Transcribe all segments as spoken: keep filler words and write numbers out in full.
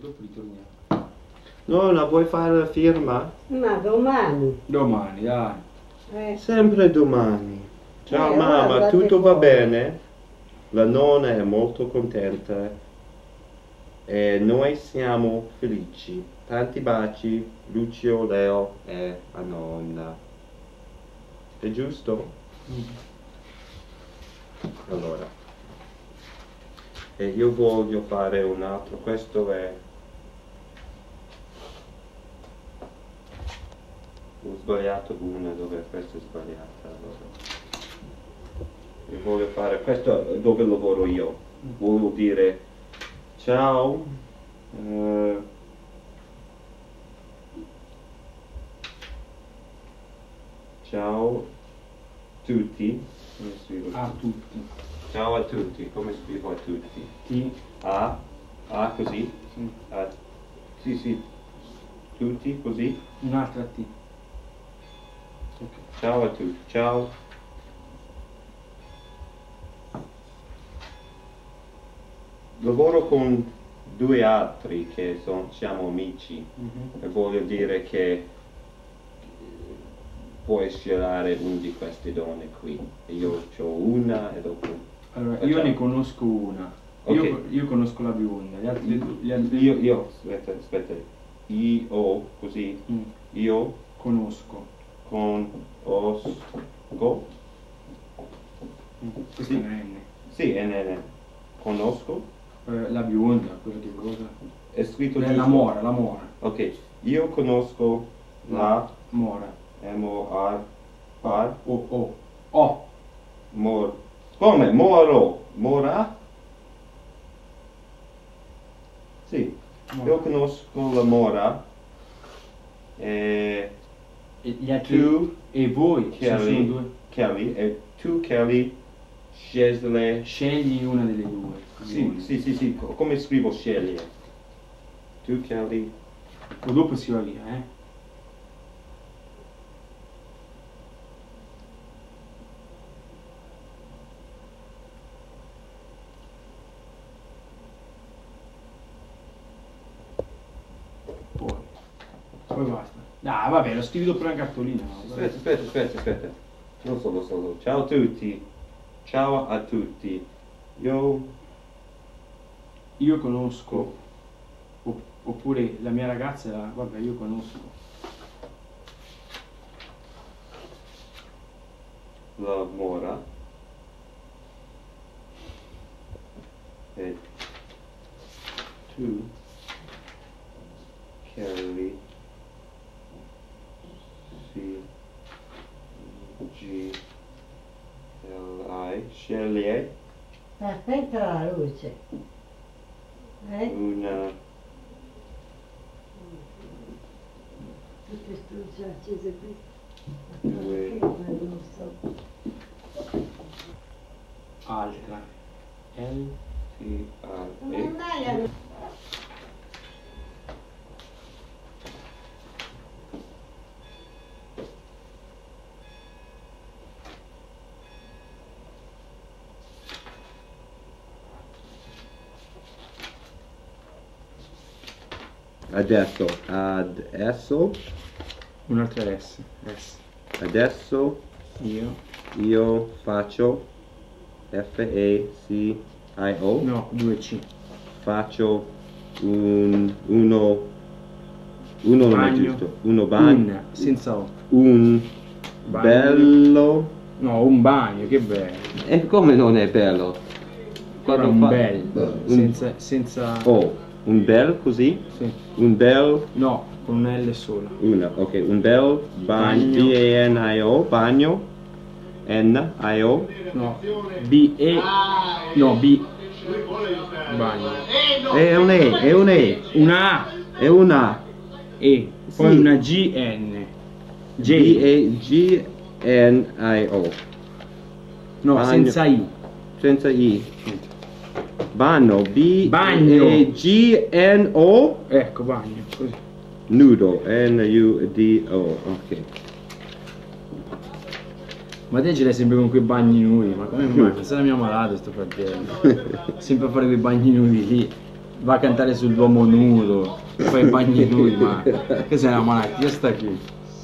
dopo ritorniamo. Nonna, vuoi fare la firma? Ma domani. Domani, dai. Eh. Sempre domani. Ciao Eh, mamma, guarda tutto che va poi. bene? La nonna è molto contenta e noi siamo felici. Tanti baci, Lucio, Leo e la nonna. È giusto? Mm. Allora. E io voglio fare un altro, questo è... Ho sbagliato una dove questa è sbagliata. Allora. Io voglio fare questo dove lavoro io. Voglio dire ciao. eh, ciao tutti. Come scrivo? A tutti. Ciao a tutti. Come scrivo a tutti? T. A. A così. Sì. A, sì, sì. Tutti così. Un'altra T. Ok. Ciao a tutti. Ciao. Lavoro con due altri che son, siamo amici Mhm. e voglio dire che puoi scegliere una di queste donne qui. E io ho una e dopo... Allora, facciamo. io ne conosco una. Ok. Io, io conosco la bionda, gli altri due. Gli altri Io, io, aspetta, aspetta. Io, così. Mm. Io Conosco. con osco. Mm. Questa Sì. è una N. Sì, N N. Conosco. Eh, la bionda, quella che cosa? È scritto Eh, giusto. la mora, la mora. Ok. Io conosco la Mora. M-O-R. R. O, O. O. Mor. Come? Moro. Mora? Sì. Mora. Io conosco la mora. E E gli altri. tu, E voi, ci sono Kelly, due. Kelly, e tu, Kelly, scegli. Scegli una delle due. Sì, bionde. sì, sì, sì. co- Come scrivo scegli? Tu, Kelly. O dopo si va via, eh. Poi. Poi basta. Ah, vabbè, lo scrivi dopo una cartolina. No? Aspetta, aspetta, aspetta, aspetta. Non solo, solo. Ciao a tutti. Ciao a tutti. Io Io conosco. Opp- oppure la mia ragazza, la- vabbè, io conosco. la mora. E tu, Kelly, C, G, L, I, sceglie Aspetta la luce. Eh? una, Tutte luci accese qui. due, Non so. Altra. L. T, R, Come E. mai la Adesso, adesso, Un'altra S. S. adesso Io. io faccio F, E, C, I, O. No, due C. Faccio un, uno, uno non è Bagno. giusto, uno bagno, Un, senza O. un Bagno. bello, No, un bagno, che bello. e come non è bello? Allora Quando un fa- bel. un- Senza. senza... oh, un bel così, Sì. un bel, No, con una L sola. una, ok, un bel bagno, Bagno. B A N I O, bagno, N I O, No. B E. No, B. Bagno. è un E, è un E, Una A. è una E. Poi Sì. una G N. B J. A G N I O, No, Bagno. senza I. senza I. Bagno, B Bagno. A G N O, Ecco, bagno. Così. nudo, N U D O, ok. Ma te ce l'hai sempre con quei bagni nudi, ma come mai? Pensa la mia malata sto fratello. Sempre a fare quei bagni nudi lì. va a cantare sull'uomo nudo, poi i bagni nudi, ma che sei una malattia sta qui?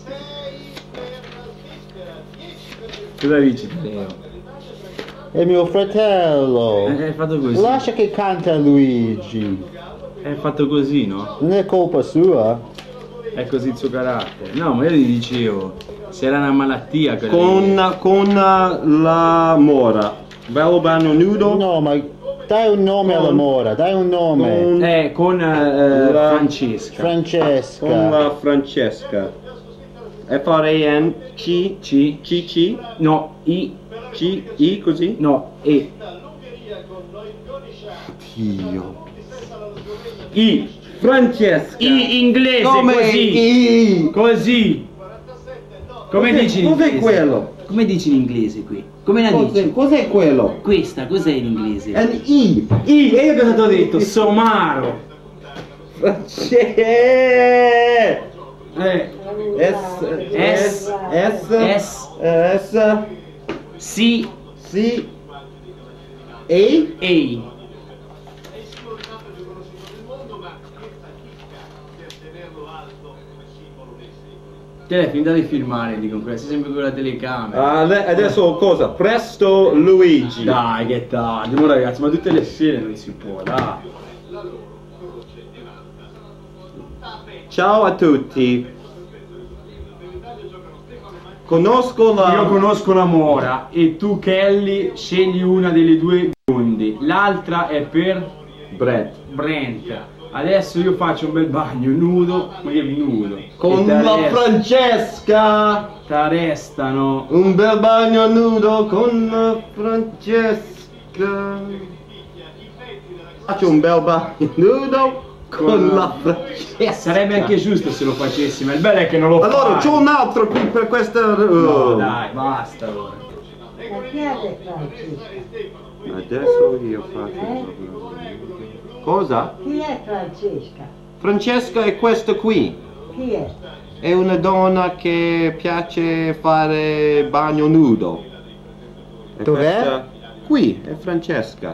Cosa dici Leo? È mio fratello. Eh, È fatto così. Lascia che canta Luigi. È fatto così, no? Non è colpa sua. È così il suo carattere. No, ma io gli dicevo, se era una malattia quella lì. Con, con la mora. Bello bagno nudo. No, ma dai un nome Con- alla mora, dai un nome. con- Eh, con eh, La- Francesca. Francesca. Con la Francesca. F R A N C C. C C No, I. C I così? No, E. Dio. I. Francesca. I inglese, Come così. I? Così. Come Cos'è- dici in cos'è inglese? quello? Come dici in inglese qui? Come la Cos'è, dici? cos'è quello? Questa, cos'è in inglese? È un I. I, e io cosa ti ho detto? Somaro. Francesca. Eh. S S. S S. S Sì. C E E. Te l'hai finita di filmare, dico, sei sempre con la telecamera. Ade- adesso cosa? Presto Luigi. Dai, che tardi, mo ragazzi, ma tutte le sere non si può, dai. Ciao a tutti. Conosco la Io conosco la mora e tu Kelly scegli una delle due bionde, l'altra è per Brett. Brent. Adesso io faccio un bel bagno nudo, ma io nudo. Con E te la rest- Francesca. te restano. Un bel bagno nudo con la Francesca. Faccio un bel bagno nudo con, Con- la Francesca. Sarebbe anche giusto se lo facessi, ma il bello è che non lo Allora, fai. c'ho un altro qui per questa. No, dai, basta allora. Ma chi è che Francesca? Adesso io faccio. Eh? Cosa? Chi è Francesca? Francesca è questa qui. Chi è? È una donna che piace fare bagno nudo. E Dov'è? questa- Qui, è Francesca.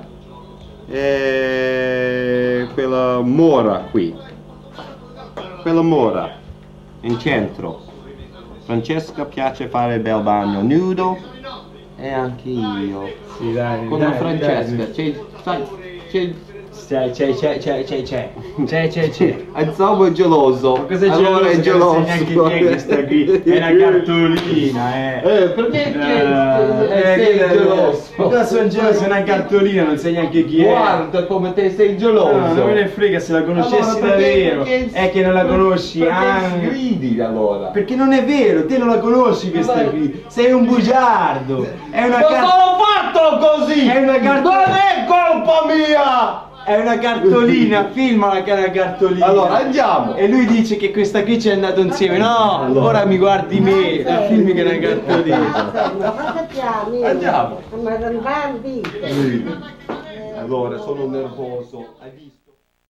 È quella mora qui. Quella mora. In centro. Francesca piace fare bel bagno nudo. E anche io. Sì, dai, Con dai, la Francesca. dai. C'è, sai, c'è. C'è, c'è, c'è, c'è, c'è, c'è, c'è, c'è, c'è. Insomma è geloso. Ma cosa è Allora è geloso? geloso. Che non sai neanche chi è questa qui. È una cartolina, eh. Eh, perché che- Eh, sei che- geloso? Ma cosa sono geloso? È una cartolina, non sai neanche chi è. Guarda come te sei geloso. No, non me ne frega se la conoscessi Allora, perché- davvero. perché- È che non la conosci perché anche. gridi allora? Perché non è vero, te non la conosci questa Ma- qui. Sei un bugiardo. È una Ma cartolina. sono fatto così! È una cartolina. Non è colpa mia! È una cartolina, filmala che è una cartolina. Allora andiamo! E lui dice che questa qui ci è andato insieme. No, Allora. ora mi guardi me, la filmi che è una cartolina. Ma cosa chiami? Andiamo. Ma non va in vita. Allora sono nervoso. Hai visto?